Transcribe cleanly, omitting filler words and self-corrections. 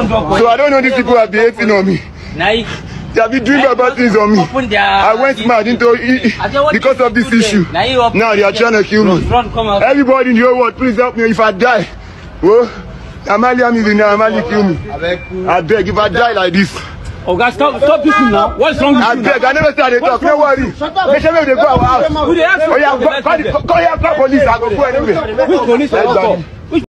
So I don't know these people are behaving on me. They have been doing bad things on me. I went mad into it because of this issue. Now they are trying to kill me. Everybody in the whole world, please help me. If I die, oh, Amalia kill me. I beg, if I die like this. Oh, guys, stop this now. What's wrong with you? I beg, I never started talk. No worry. They tell me they go our house. Oh yeah, call police. I go anywhere. Which police?